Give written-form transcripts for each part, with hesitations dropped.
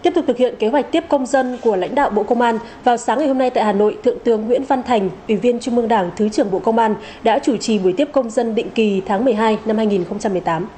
Tiếp tục thực hiện kế hoạch tiếp công dân của lãnh đạo Bộ Công an, vào sáng ngày hôm nay tại Hà Nội, Thượng tướng Nguyễn Văn Thành, Ủy viên Trung ương Đảng, Thứ trưởng Bộ Công an đã chủ trì buổi tiếp công dân định kỳ tháng 12 năm 2018.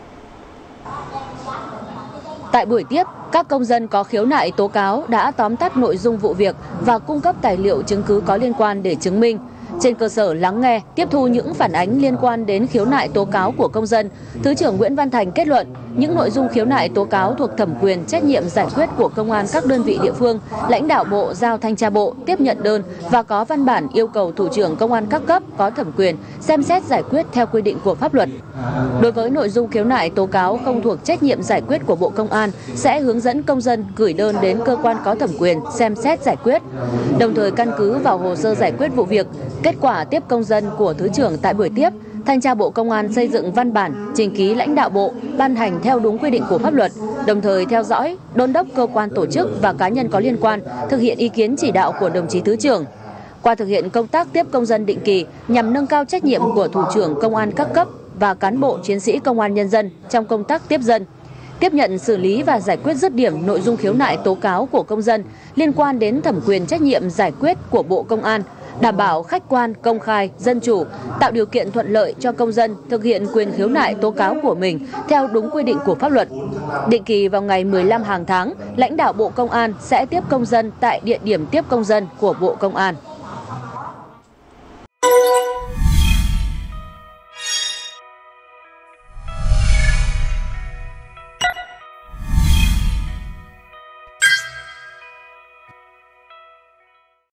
Tại buổi tiếp, các công dân có khiếu nại tố cáo đã tóm tắt nội dung vụ việc và cung cấp tài liệu chứng cứ có liên quan để chứng minh. Trên cơ sở lắng nghe, tiếp thu những phản ánh liên quan đến khiếu nại tố cáo của công dân, Thứ trưởng Nguyễn Văn Thành kết luận những nội dung khiếu nại tố cáo thuộc thẩm quyền trách nhiệm giải quyết của công an các đơn vị địa phương, lãnh đạo bộ giao thanh tra bộ tiếp nhận đơn và có văn bản yêu cầu thủ trưởng công an các cấp có thẩm quyền xem xét giải quyết theo quy định của pháp luật. Đối với nội dung khiếu nại tố cáo không thuộc trách nhiệm giải quyết của Bộ Công an sẽ hướng dẫn công dân gửi đơn đến cơ quan có thẩm quyền xem xét giải quyết. Đồng thời căn cứ vào hồ sơ giải quyết vụ việc, kết quả tiếp công dân của Thứ trưởng tại buổi tiếp, Thanh tra Bộ Công an xây dựng văn bản trình ký lãnh đạo bộ ban hành theo đúng quy định của pháp luật, đồng thời theo dõi, đôn đốc cơ quan tổ chức và cá nhân có liên quan thực hiện ý kiến chỉ đạo của đồng chí Thứ trưởng. Qua thực hiện công tác tiếp công dân định kỳ nhằm nâng cao trách nhiệm của thủ trưởng công an các cấp và cán bộ chiến sĩ công an nhân dân trong công tác tiếp dân, tiếp nhận xử lý và giải quyết dứt điểm nội dung khiếu nại tố cáo của công dân liên quan đến thẩm quyền trách nhiệm giải quyết của Bộ Công an, đảm bảo khách quan, công khai, dân chủ, tạo điều kiện thuận lợi cho công dân thực hiện quyền khiếu nại tố cáo của mình theo đúng quy định của pháp luật. Định kỳ vào ngày 15 hàng tháng, lãnh đạo Bộ Công an sẽ tiếp công dân tại địa điểm tiếp công dân của Bộ Công an.